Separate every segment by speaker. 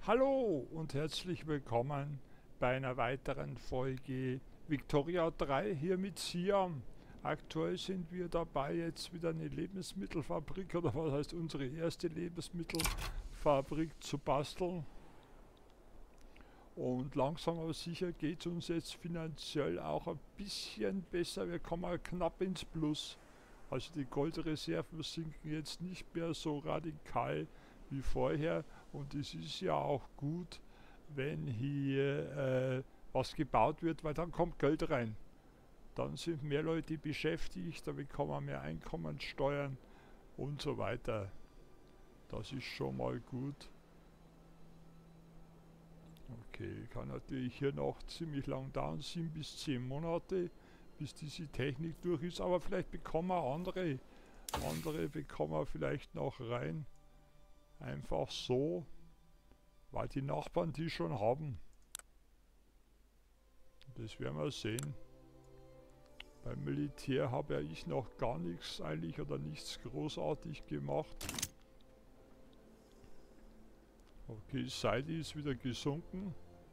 Speaker 1: Hallo und herzlich willkommen bei einer weiteren Folge Victoria 3 hier mit Siam. Aktuell sind wir dabei, jetzt wieder eine Lebensmittelfabrik oder was heißt unsere erste Lebensmittelfabrik zu basteln. Und langsam aber sicher geht es uns jetzt finanziell auch ein bisschen besser. Wir kommen knapp ins Plus. Also die Goldreserven sinken jetzt nicht mehr so radikal wie vorher. Und es ist ja auch gut, wenn hier was gebaut wird, weil dann kommt Geld rein. Dann sind mehr Leute beschäftigt, da bekommen wir mehr Einkommenssteuern und so weiter. Das ist schon mal gut. Okay, kann natürlich hier noch ziemlich lang dauern, 7 bis 10 Monate, bis diese Technik durch ist, aber vielleicht bekommen wir andere bekommen wir vielleicht noch rein. Einfach so, weil die Nachbarn die schon haben. Das werden wir sehen. Beim Militär habe ja ich noch gar nichts eigentlich oder nichts großartig gemacht. Okay, Seite ist wieder gesunken.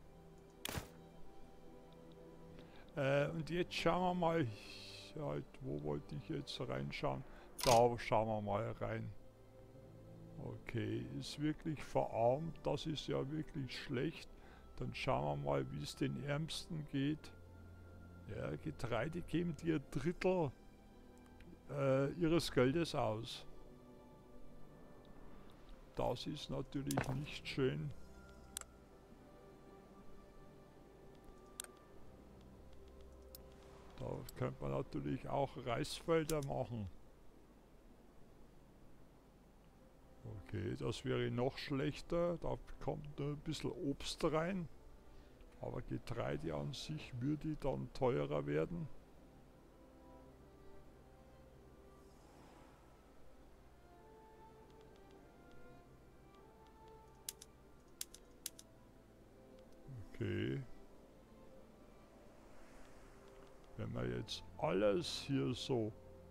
Speaker 1: Und jetzt schauen wir mal, halt, wo wollte ich jetzt reinschauen? Da schauen wir mal rein. Okay, ist wirklich verarmt, das ist ja wirklich schlecht. Dann schauen wir mal, wie es den Ärmsten geht. Ja, Getreide geben dir ein Drittel ihres Geldes aus. Das ist natürlich nicht schön. Da könnte man natürlich auch Reisfelder machen. Okay, das wäre noch schlechter. Da kommt nur ein bisschen Obst rein. Aber Getreide an sich würde dann teurer werden. Okay. Wenn wir jetzt alles hier so...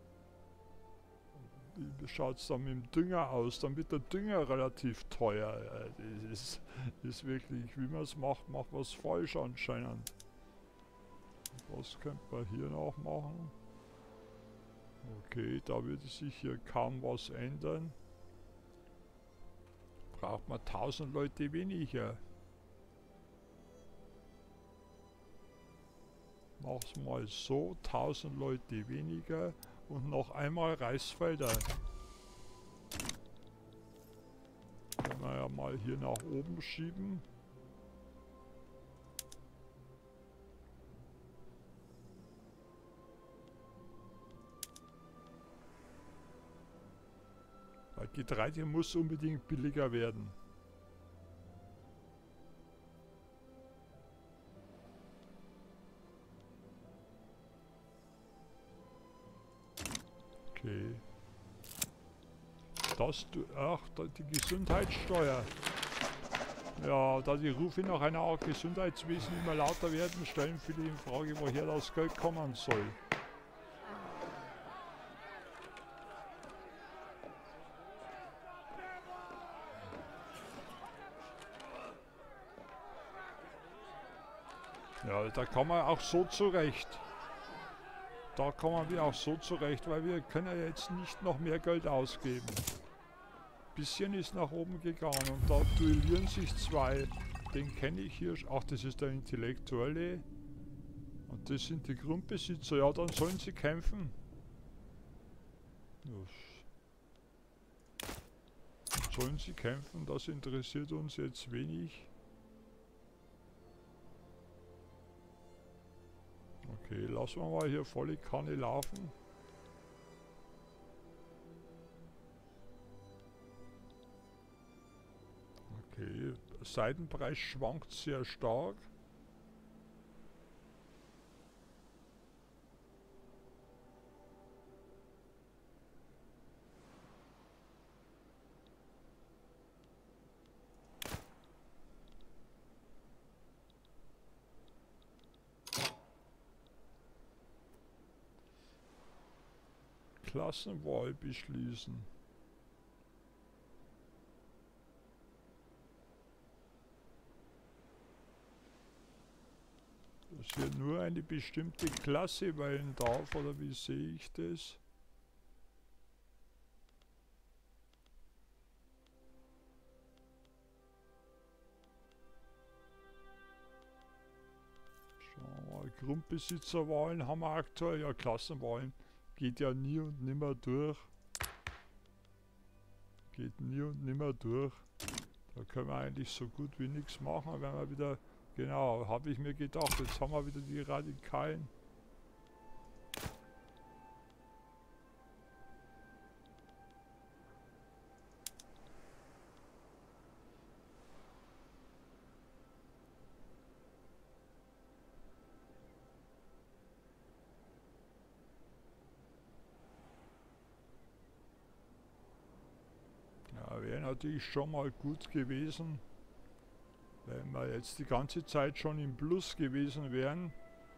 Speaker 1: Wie schaut es dann mit dem Dünger aus? Dann wird der Dünger relativ teuer. Das ist wirklich, wie man es macht, macht man es falsch anscheinend. Was könnte man hier noch machen? Okay, da würde sich hier kaum was ändern. Braucht man 1000 Leute weniger. Mach's mal so, 1000 Leute weniger und noch einmal Reisfelder. Können wir ja mal hier nach oben schieben. Weil Getreide muss unbedingt billiger werden. Okay. Ach, die Gesundheitssteuer. Ja, da die Rufe nach einer Art Gesundheitswesen immer lauter werden, stellen viele in Frage, woher das Geld kommen soll. Ja, da kommen wir auch so zurecht. Da kommen wir auch so zurecht, weil wir können ja jetzt nicht noch mehr Geld ausgeben. Bisschen ist nach oben gegangen und da duellieren sich zwei. Den kenne ich hier. Ach, das ist der Intellektuelle. Und das sind die Grundbesitzer. Ja, dann sollen sie kämpfen. Ja. Sollen sie kämpfen? Das interessiert uns jetzt wenig. Okay, lassen wir mal hier volle Kanne laufen. Okay, der Seidenpreis schwankt sehr stark. Klassenwahl beschließen. Dass hier nur eine bestimmte Klasse wählen darf, oder wie sehe ich das? Schauen wir mal, Grundbesitzerwahlen haben wir aktuell, ja Klassenwahlen geht ja nie und nimmer durch. Geht nie und nimmer durch. Da können wir eigentlich so gut wie nichts machen, wenn wir wieder, genau, habe ich mir gedacht, jetzt haben wir wieder die Radikalen. Ja, wäre natürlich schon mal gut gewesen, wenn wir jetzt die ganze Zeit schon im Plus gewesen wären.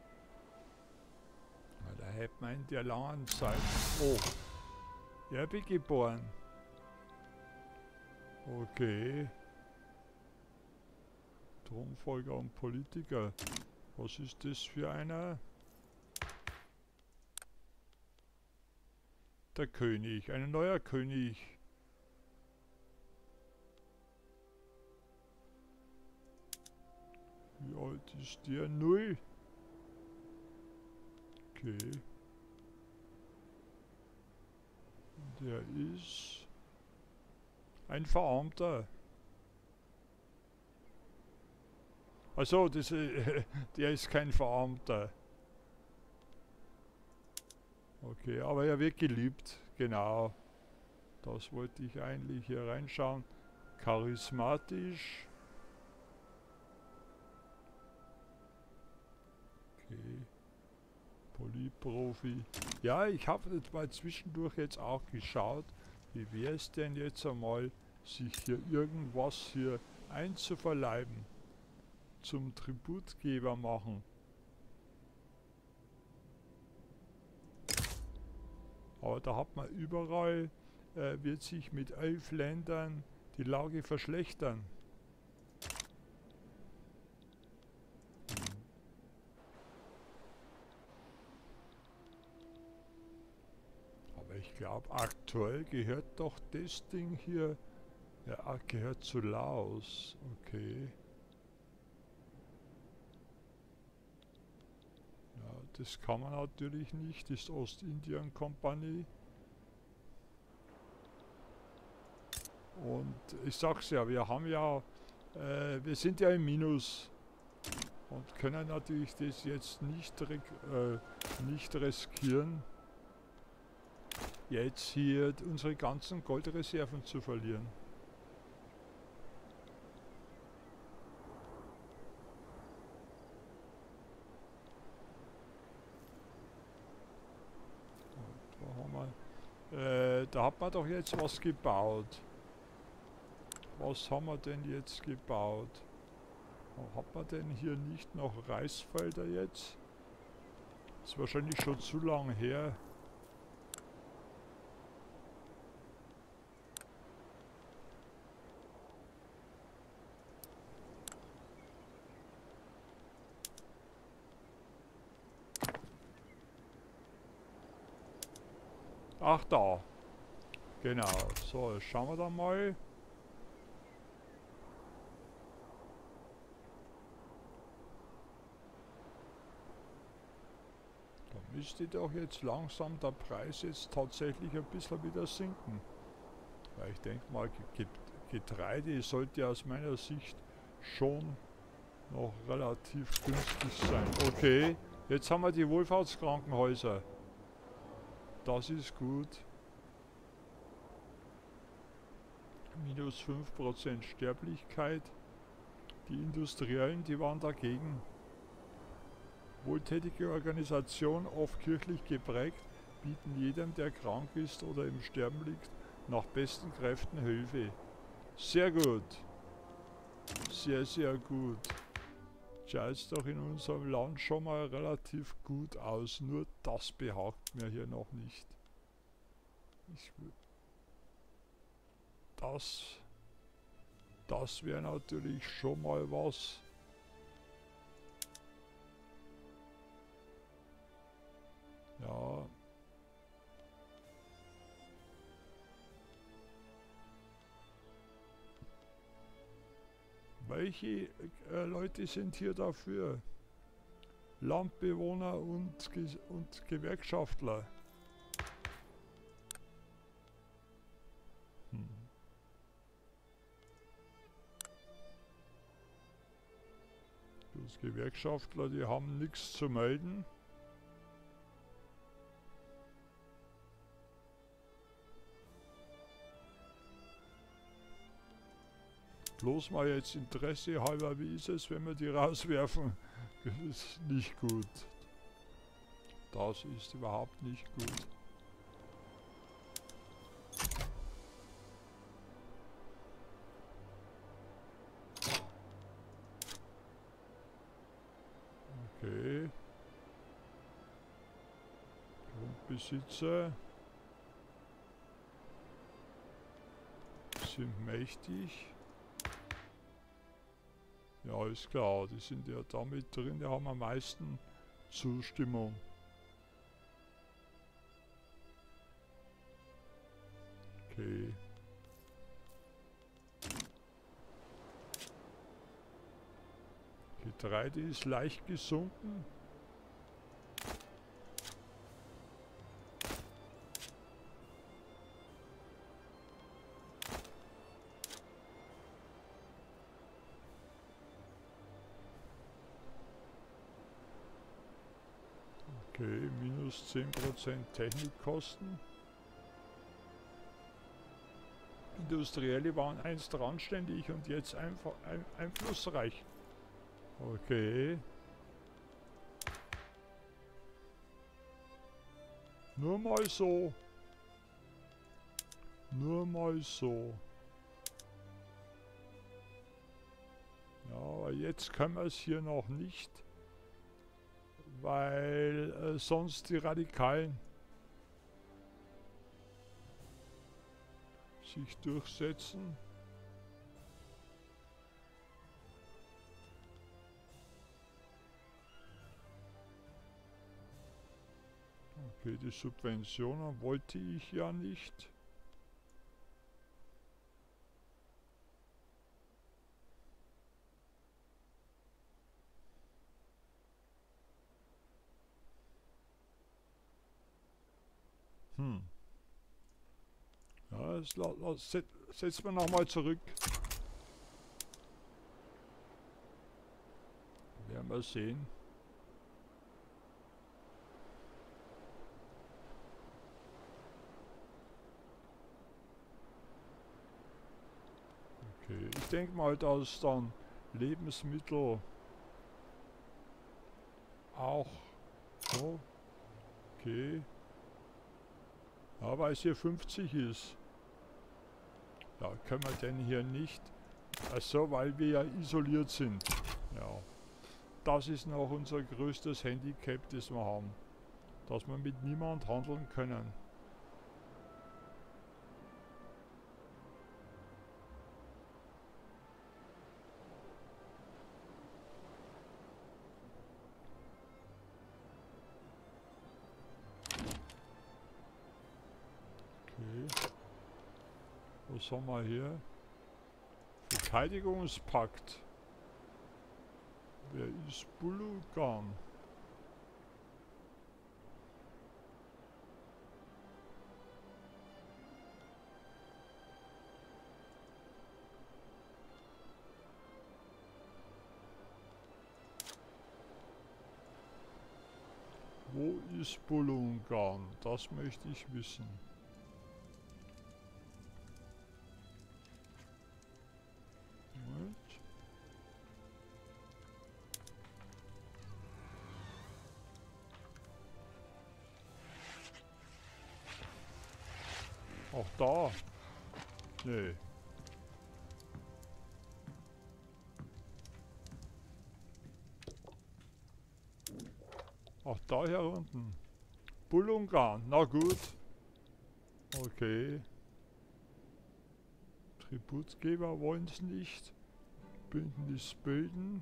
Speaker 1: Ja, da hätte man in der langen Zeit... Oh, Erbe geboren. Okay. Thronfolger und Politiker. Was ist das für einer? Der König, ein neuer König. Wie alt ist der? 0. Okay. Der ist ein Verarmter. Also, der ist kein Verarmter. Okay, aber er wird geliebt. Genau. Das wollte ich eigentlich hier reinschauen. Charismatisch. Okay. Polyprofi. Ja, ich habe jetzt mal zwischendurch jetzt auch geschaut, wie wäre es denn jetzt einmal, sich hier irgendwas hier einzuverleiben, zum Tributgeber machen. Aber da hat man überall, wird sich mit 11 Ländern die Lage verschlechtern. Aber ich glaube, aktuell gehört doch das Ding hier, ja, gehört zu Laos. Okay. Ja, das kann man natürlich nicht, das Ostindien-Kompanie. Und ich sag's ja, wir haben ja, wir sind ja im Minus und können natürlich das jetzt nicht riskieren, jetzt hier unsere ganzen Goldreserven zu verlieren. Da hat man doch jetzt was gebaut. Was haben wir denn jetzt gebaut? Hat man denn hier nicht noch Reisfelder jetzt? Ist wahrscheinlich schon zu lang her. Ach da. Genau. So, schauen wir da mal. Da müsste doch jetzt langsam der Preis jetzt tatsächlich ein bisschen wieder sinken. Weil ich denke mal, Getreide sollte aus meiner Sicht schon noch relativ günstig sein. Okay, jetzt haben wir die Wohlfahrtskrankenhäuser. Das ist gut. Minus 5% Sterblichkeit. Die Industriellen, die waren dagegen. Wohltätige Organisationen, oft kirchlich geprägt, bieten jedem, der krank ist oder im Sterben liegt, nach besten Kräften Hilfe. Sehr gut. Sehr, sehr gut. Schaut doch in unserem Land schon mal relativ gut aus. Nur das behagt mir hier noch nicht. Das wäre natürlich schon mal was. Ja. Welche Leute sind hier dafür? Landbewohner und Gewerkschaftler. Hm. Die Gewerkschaftler, die haben nichts zu melden. Bloß mal jetzt Interesse halber, wie ist es, wenn wir die rauswerfen? Das ist nicht gut. Das ist überhaupt nicht gut. Okay. Grundbesitzer sind mächtig. Ja, ist klar, die sind ja damit drin, die haben am meisten Zustimmung. Okay. Getreide ist leicht gesunken. Okay, minus 10% Technikkosten. Industrielle waren einst randständig und jetzt einfach einflussreich. Okay. Nur mal so. Nur mal so. Ja, aber jetzt können wir es hier noch nicht, weil sonst die Radikalen sich durchsetzen. Okay, die Subventionen wollte ich ja nicht. Ja, das setzen wir nochmal zurück. Werden wir sehen. Okay, ich denke mal, dass dann Lebensmittel auch. Oh, okay. Ja, weil es hier 50 ist. Ja, können wir denn hier nicht. Also, weil wir ja isoliert sind. Ja. Das ist noch unser größtes Handicap, das wir haben. Dass wir mit niemand handeln können. Okay. Was haben wir hier? Verteidigungspakt. Wer ist Bulugan? Wo ist Bulugan? Das möchte ich wissen. Moment. Auch da. Nee. Auch da hier unten. Bulugan. Na gut. Okay. Tributgeber wollen es nicht. Bündnis bilden.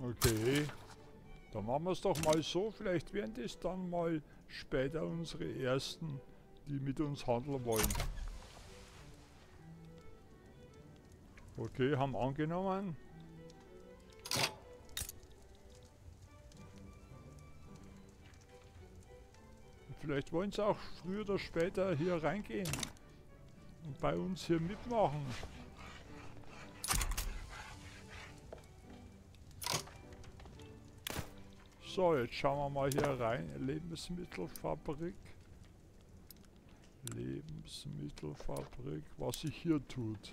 Speaker 1: Okay. Dann machen wir es doch mal so. Vielleicht werden das dann mal später unsere Ersten, die mit uns handeln wollen. Okay, haben angenommen. Vielleicht wollen sie auch früher oder später hier reingehen und bei uns hier mitmachen. So, jetzt schauen wir mal hier rein. Lebensmittelfabrik. Lebensmittelfabrik, was sich hier tut.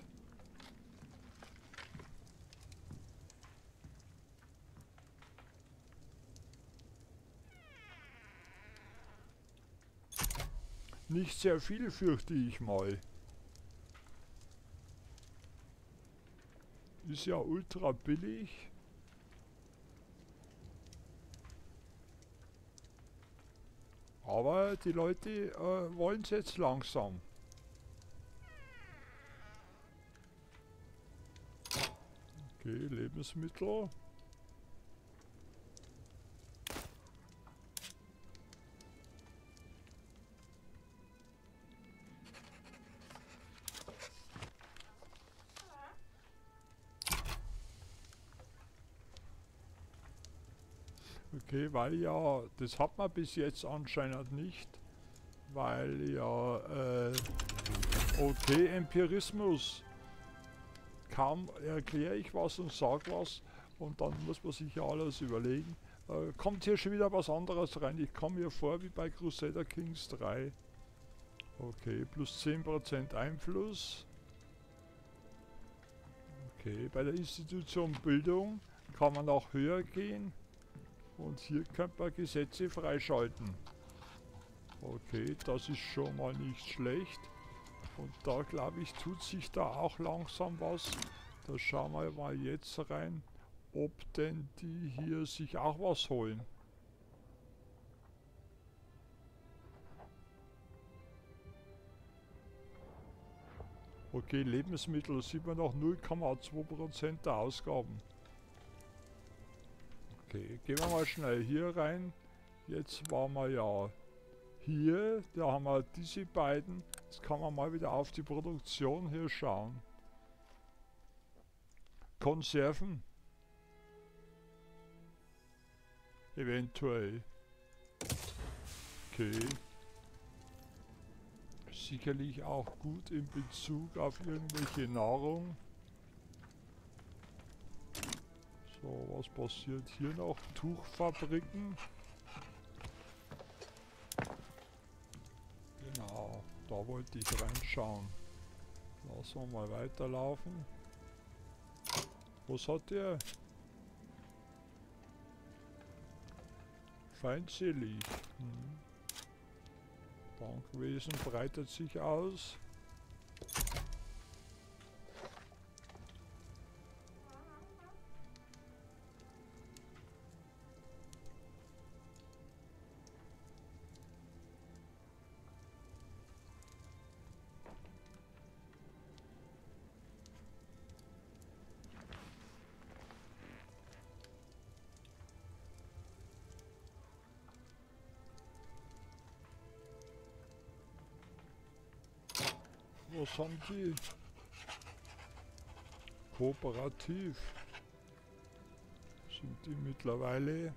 Speaker 1: Nicht sehr viel, fürchte ich mal. Ist ja ultra billig. Aber die Leute wollen es jetzt langsam. Okay, Lebensmittel. Okay, weil ja, das hat man bis jetzt anscheinend nicht, weil ja, okay, Empirismus, kaum erkläre ich was und sag was und dann muss man sich ja alles überlegen. Kommt hier schon wieder was anderes rein, ich komme mir vor wie bei Crusader Kings 3. Okay, plus 10% Einfluss. Okay, bei der Institution Bildung kann man auch höher gehen. Und hier könnte man Gesetze freischalten. Okay, das ist schon mal nicht schlecht. Und da glaube ich, tut sich da auch langsam was. Da schauen wir mal jetzt rein, ob denn die hier sich auch was holen. Okay, Lebensmittel sieht man noch 0,2% der Ausgaben. Okay, gehen wir mal schnell hier rein. Jetzt waren wir ja hier, da haben wir diese beiden. Jetzt kann man mal wieder auf die Produktion hier schauen. Konserven. Eventuell. Okay. Sicherlich auch gut in Bezug auf irgendwelche Nahrung. So, was passiert hier noch? Tuchfabriken. Genau, da wollte ich reinschauen. Lassen wir mal weiterlaufen. Was hat der? Feindselig. Bankwesen breitet sich aus. Was haben die? Kooperativ. Sind die mittlerweile?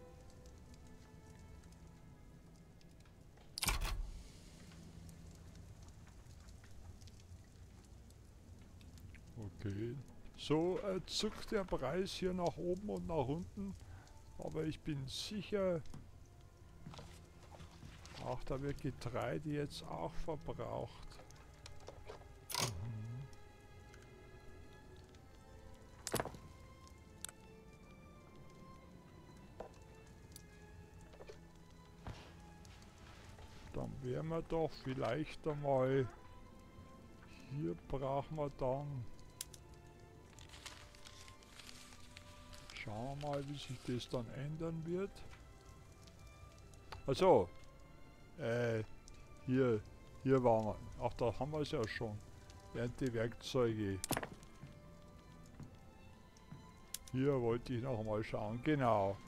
Speaker 1: Okay. So zuckt der Preis hier nach oben und nach unten. Aber ich bin sicher, ach, da wird Getreide jetzt auch verbraucht. Dann wären wir doch vielleicht einmal, hier brauchen wir dann, schauen wir mal, wie sich das dann ändern wird. Also, hier waren wir, ach, da haben wir es ja schon, Erntewerkzeuge. Hier wollte ich noch mal schauen. Genau.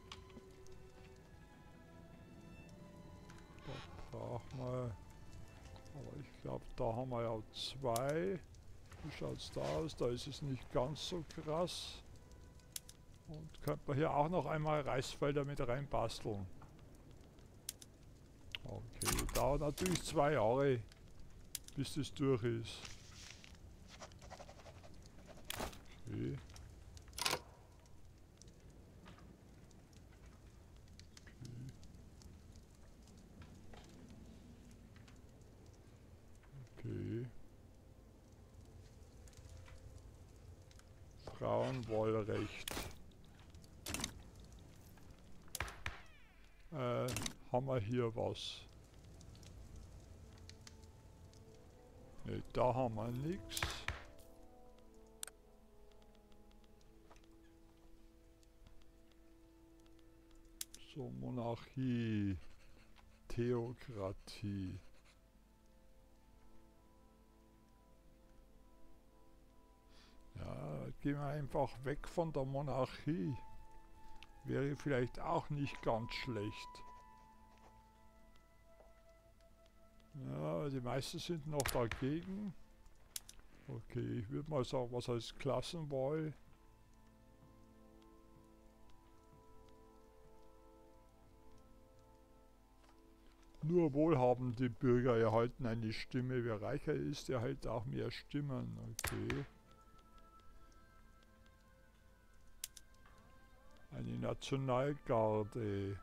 Speaker 1: Da brauchen wir... Aber ich glaube, da haben wir ja 2. Wie schaut es da aus? Da ist es nicht ganz so krass. Und könnte man hier auch noch einmal Reisfelder mit rein basteln. Okay, dauert natürlich 2 Jahre, bis das durch ist. Okay. Okay. Frauenwahlrecht. Haben wir hier was? Ne, da haben wir nichts. So, Monarchie, Theokratie. Ja, gehen wir einfach weg von der Monarchie. Wäre vielleicht auch nicht ganz schlecht. Ja, die meisten sind noch dagegen. Okay, ich würde mal sagen, was heißt Klassenwahl? Nur wohlhabende Bürger erhalten eine Stimme. Wer reicher ist, erhält auch mehr Stimmen. Okay. Eine Nationalgarde.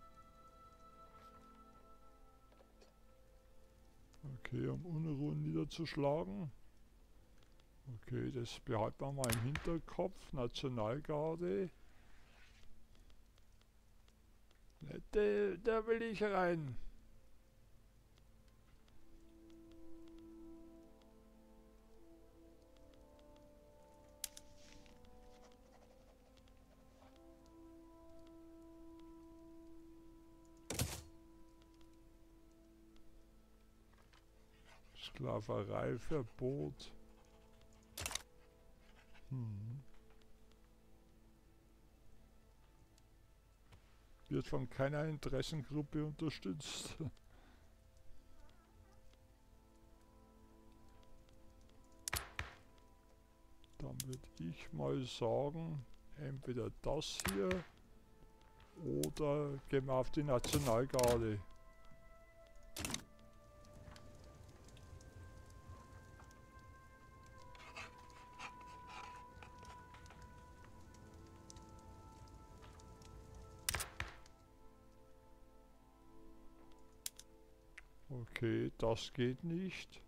Speaker 1: Okay, um Unruhen niederzuschlagen. Okay, das behalten wir mal im Hinterkopf. Nationalgarde. Da will ich rein. Sklavereiverbot. Wird von keiner Interessengruppe unterstützt. Dann würde ich mal sagen, entweder das hier oder gehen wir auf die Nationalgarde. Okay, das geht nicht.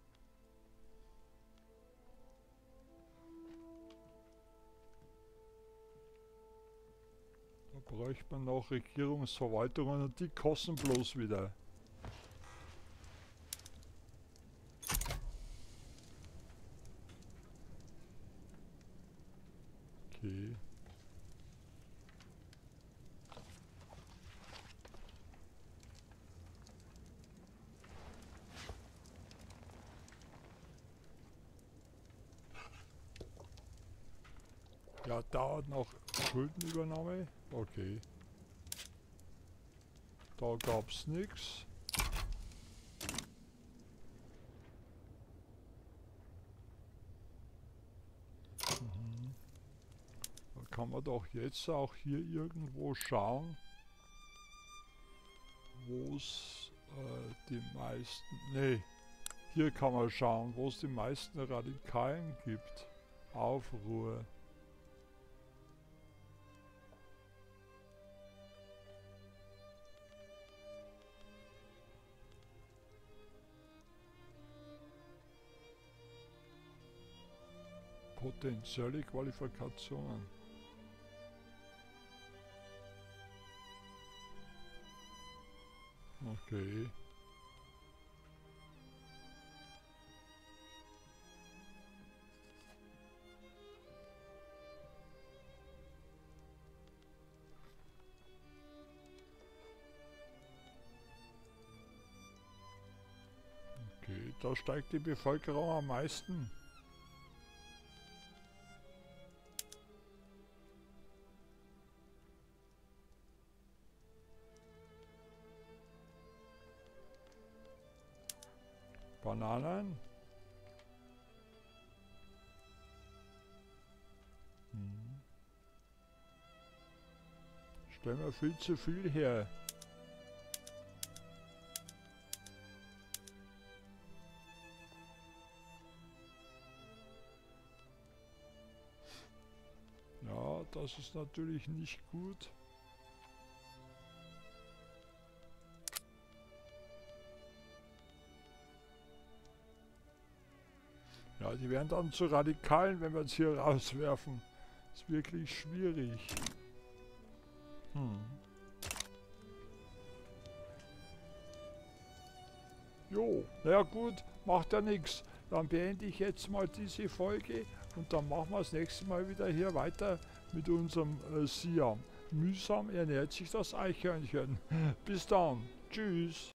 Speaker 1: Da bräuchte man noch Regierungsverwaltungen und die kosten bloß wieder. Okay. Ja, dauert noch Schuldenübernahme. Okay. Da gab's nichts. Da kann man doch jetzt auch hier irgendwo schauen, wo es die meisten... Nee, hier kann man schauen, wo es die meisten Radikalen gibt. Aufruhr. Potenzielle Qualifikationen. Okay. Okay, da steigt die Bevölkerung am meisten. Bananen. Hm. Stellen wir viel zu viel her. Ja, das ist natürlich nicht gut. Ja, die werden dann zu Radikalen, wenn wir es hier rauswerfen. Ist wirklich schwierig. Jo, naja gut, macht ja nichts. Dann beende ich jetzt mal diese Folge und dann machen wir das nächste Mal wieder hier weiter mit unserem Siam. Mühsam ernährt sich das Eichhörnchen. Bis dann. Tschüss.